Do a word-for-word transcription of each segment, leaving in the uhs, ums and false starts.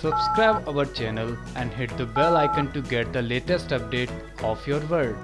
Subscribe our channel and hit the bell icon to get the latest update of your world.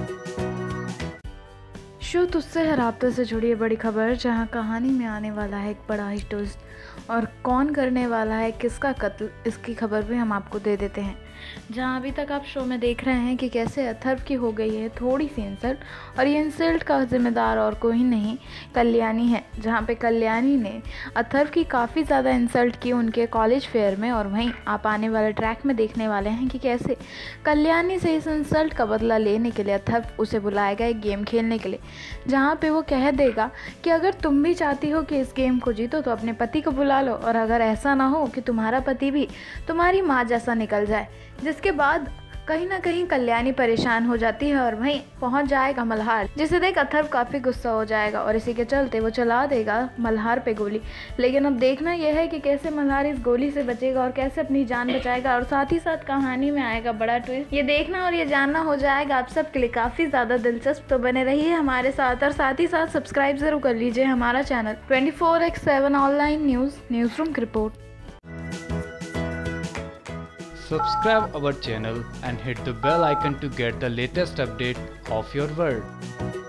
Show तुझसे हर हफ्ते से जुड़ी है बड़ी खबर, जहां कहानी में आने वाला है एक बड़ा ही ट्विस्ट और कौन करने वाला है किसका कत्ल, इसकी खबर भी हम आपको दे देते हैं। जहां अभी तक आप शो में देख रहे हैं कि कैसे अथर्व की हो गई है थोड़ी सी इंसल्ट, और ये इंसल्ट का जिम्मेदार और कोई नहीं कल्याणी है। जहां पे कल्याणी ने अथर्व की काफ़ी ज़्यादा इंसल्ट की उनके कॉलेज फेयर में, और वहीं आप आने वाले ट्रैक में देखने वाले हैं कि कैसे कल्याणी से इस इंसल्ट का बदला लेने के लिए अथर्व उसे बुलाएगा एक गेम खेलने के लिए, जहाँ पे वो कह देगा कि अगर तुम भी चाहती हो कि इस गेम को जीतो तो अपने पति को बुला लो, और अगर ऐसा ना हो कि तुम्हारा पति भी तुम्हारी माँ जैसा निकल जाए। जिसके बाद कहीं ना कहीं कल्याणी परेशान हो जाती है और वहीं पहुंच जाएगा मल्हार, जिसे देख अथर्व काफ़ी गुस्सा हो जाएगा और इसी के चलते वो चला देगा मल्हार पे गोली। लेकिन अब देखना यह है कि कैसे मल्हार इस गोली से बचेगा और कैसे अपनी जान बचाएगा, और साथ ही साथ कहानी में आएगा बड़ा ट्विस्ट। ये देखना और ये जानना हो जाएगा आप सबके लिए काफ़ी ज़्यादा दिलचस्प। तो बने रहिए हमारे साथ और साथ ही साथ सब्सक्राइब जरूर कर लीजिए हमारा channel twenty four X seven online news news room की रिपोर्ट। Subscribe our channel and hit the bell icon to get the latest update of your world.